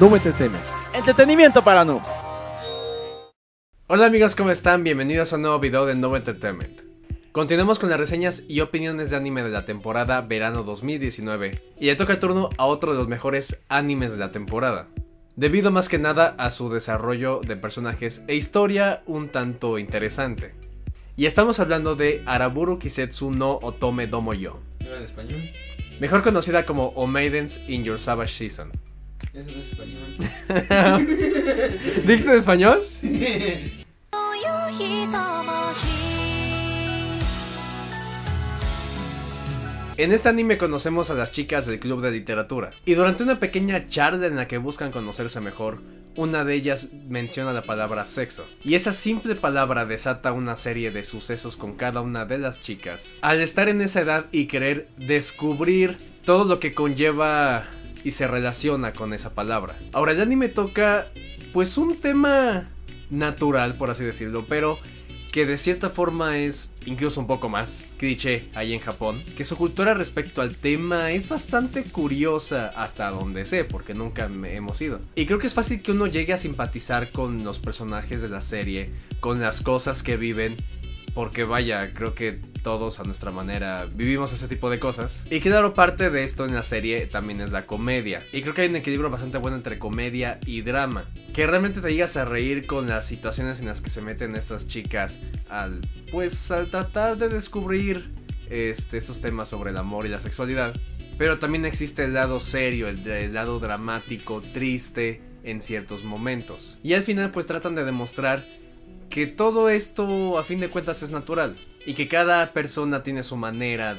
Noob Entertainment. Entretenimiento para noobs. Hola amigos, ¿cómo están? Bienvenidos a un nuevo video de Noob Entertainment. Continuamos con las reseñas y opiniones de anime de la temporada verano 2019. Y le toca el turno a otro de los mejores animes de la temporada, debido más que nada a su desarrollo de personajes e historia un tanto interesante. Y estamos hablando de Araburu Kisetsu no Otome Domo Yo, ¿En español? mejor conocida como O Maidens in Your Savage Season. Eso no es español. ¿Dijiste en español? Sí. En este anime conocemos a las chicas del club de literatura, y durante una pequeña charla en la que buscan conocerse mejor, una de ellas menciona la palabra sexo, y esa simple palabra desata una serie de sucesos con cada una de las chicas, al estar en esa edad y querer descubrir todo lo que conlleva y se relaciona con esa palabra. Ahora el anime toca pues un tema natural, por así decirlo, pero que de cierta forma es incluso un poco más cliché ahí en Japón, que su cultura respecto al tema es bastante curiosa hasta donde sé, porque nunca hemos ido. Y creo que es fácil que uno llegue a simpatizar con los personajes de la serie, con las cosas que viven, porque vaya, creo que todos a nuestra manera vivimos ese tipo de cosas. Y claro, parte de esto en la serie también es la comedia. Y creo que hay un equilibrio bastante bueno entre comedia y drama, que realmente te llegas a reír con las situaciones en las que se meten estas chicas al tratar de descubrir estos temas sobre el amor y la sexualidad. Pero también existe el lado serio, el lado dramático, triste en ciertos momentos. Y al final pues tratan de demostrar que todo esto a fin de cuentas es natural y que cada persona tiene su manera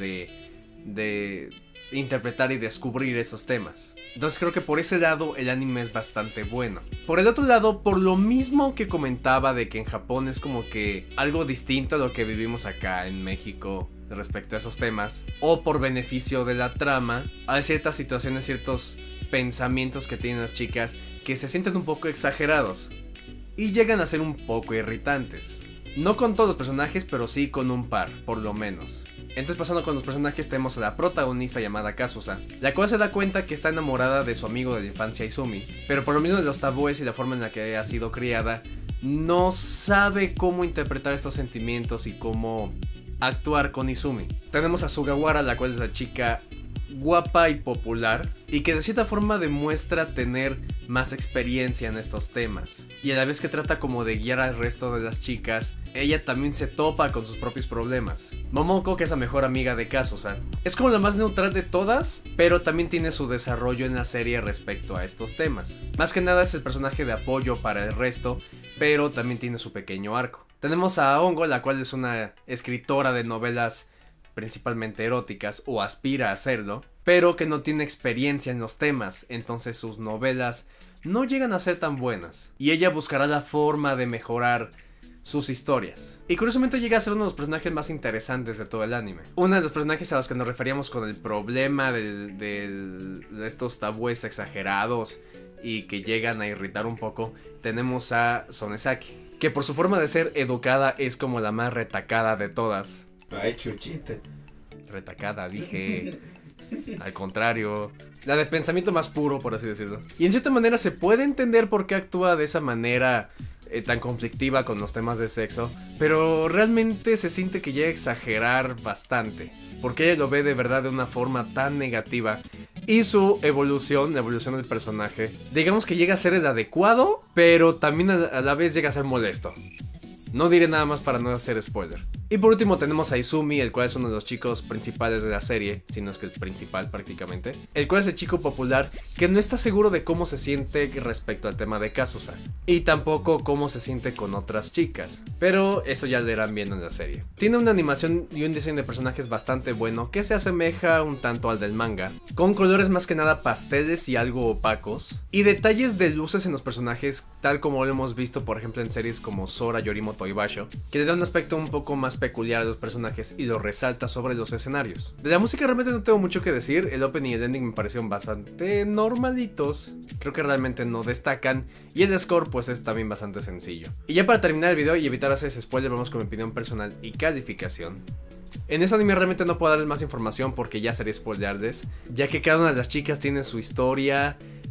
de interpretar y descubrir esos temas. Entonces creo que por ese lado el anime es bastante bueno. Por el otro lado, por lo mismo que comentaba de que en Japón es como que algo distinto a lo que vivimos acá en México respecto a esos temas, o por beneficio de la trama, hay ciertas situaciones, ciertos pensamientos que tienen las chicas que se sienten un poco exagerados y llegan a ser un poco irritantes. No con todos los personajes, pero sí con un par, por lo menos. Entonces, pasando con los personajes, tenemos a la protagonista llamada Kazusa, la cual se da cuenta que está enamorada de su amigo de la infancia Izumi, pero por lo mismo de los tabúes y la forma en la que ha sido criada, no sabe cómo interpretar estos sentimientos y cómo actuar con Izumi. Tenemos a Sugawara, la cual es la chica guapa y popular, y que de cierta forma demuestra tener más experiencia en estos temas, y a la vez que trata como de guiar al resto de las chicas, ella también se topa con sus propios problemas. Momoko, que es la mejor amiga de Kazusa, es como la más neutral de todas, pero también tiene su desarrollo en la serie respecto a estos temas. Más que nada es el personaje de apoyo para el resto, pero también tiene su pequeño arco. Tenemos a Hongo, la cual es una escritora de novelas principalmente eróticas, o aspira a hacerlo, pero que no tiene experiencia en los temas, entonces sus novelas no llegan a ser tan buenas, y ella buscará la forma de mejorar sus historias. Y curiosamente llega a ser uno de los personajes más interesantes de todo el anime. Uno de los personajes a los que nos referíamos con el problema de estos tabúes exagerados y que llegan a irritar un poco, tenemos a Sonesaki, que por su forma de ser educada es como la más retacada de todas. Ay, chuchita. Retacada, dije. Al contrario, la de pensamiento más puro, por así decirlo. Y en cierta manera se puede entender por qué actúa de esa manera tan conflictiva con los temas de sexo, pero realmente se siente que llega a exagerar bastante, porque ella lo ve de verdad de una forma tan negativa. Y su evolución, la evolución del personaje, digamos que llega a ser el adecuado, pero también a la vez llega a ser molesto. No diré nada más para no hacer spoiler. Y por último tenemos a Izumi, el cual es uno de los chicos principales de la serie, si no es que el principal prácticamente, el cual es el chico popular que no está seguro de cómo se siente respecto al tema de Kazusa, y tampoco cómo se siente con otras chicas, pero eso ya lo irán viendo en la serie. Tiene una animación y un diseño de personajes bastante bueno, que se asemeja un tanto al del manga, con colores más que nada pasteles y algo opacos, y detalles de luces en los personajes, tal como lo hemos visto por ejemplo en series como Sora Yorimoto y Basho, que le da un aspecto un poco más peculiar a los personajes y lo resalta sobre los escenarios. De la música realmente no tengo mucho que decir, el opening y el ending me parecieron bastante normalitos, creo que realmente no destacan, y el score pues es también bastante sencillo. Y ya para terminar el video y evitar hacer ese spoiler, vamos con mi opinión personal y calificación. En este anime realmente no puedo darles más información porque ya sería spoilerles, ya que cada una de las chicas tiene su historia,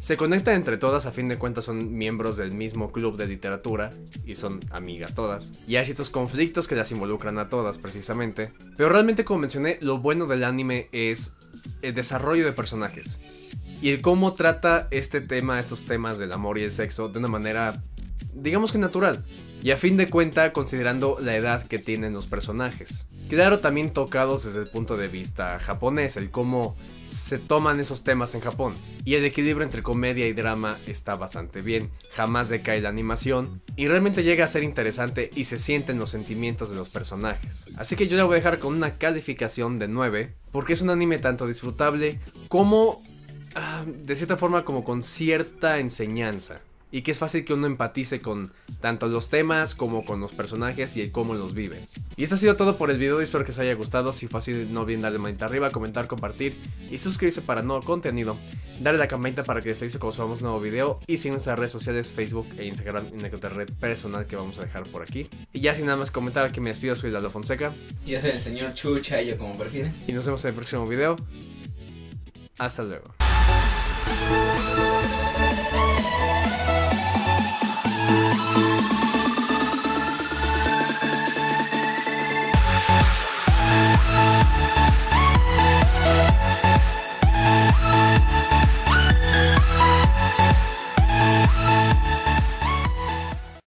Se conectan entre todas, a fin de cuentas son miembros del mismo club de literatura y son amigas todas. Y hay ciertos conflictos que las involucran a todas precisamente. Pero realmente, como mencioné, lo bueno del anime es el desarrollo de personajes. Y el cómo trata estos temas del amor y el sexo de una manera, digamos que natural. Y a fin de cuentas, considerando la edad que tienen los personajes. Claro, también tocados desde el punto de vista japonés, el cómo se toman esos temas en Japón. Y el equilibrio entre comedia y drama está bastante bien, jamás decae la animación, y realmente llega a ser interesante y se sienten los sentimientos de los personajes. Así que yo le voy a dejar con una calificación de 9, porque es un anime tanto disfrutable como, de cierta forma, como con cierta enseñanza. Y que es fácil que uno empatice con tanto los temas como con los personajes y el cómo los vive. Y esto ha sido todo por el video, espero que os haya gustado. Si fue así, no olviden darle manita arriba, comentar, compartir y suscribirse para nuevo contenido. Darle a la campanita para que les avise cuando subamos un nuevo video. Y sigan nuestras redes sociales, Facebook e Instagram, en la red personal que vamos a dejar por aquí. Y ya sin nada más comentar, aquí me despido, soy Lalo Fonseca. Yo soy el señor Chucha, yo como prefieren. Y nos vemos en el próximo video. Hasta luego.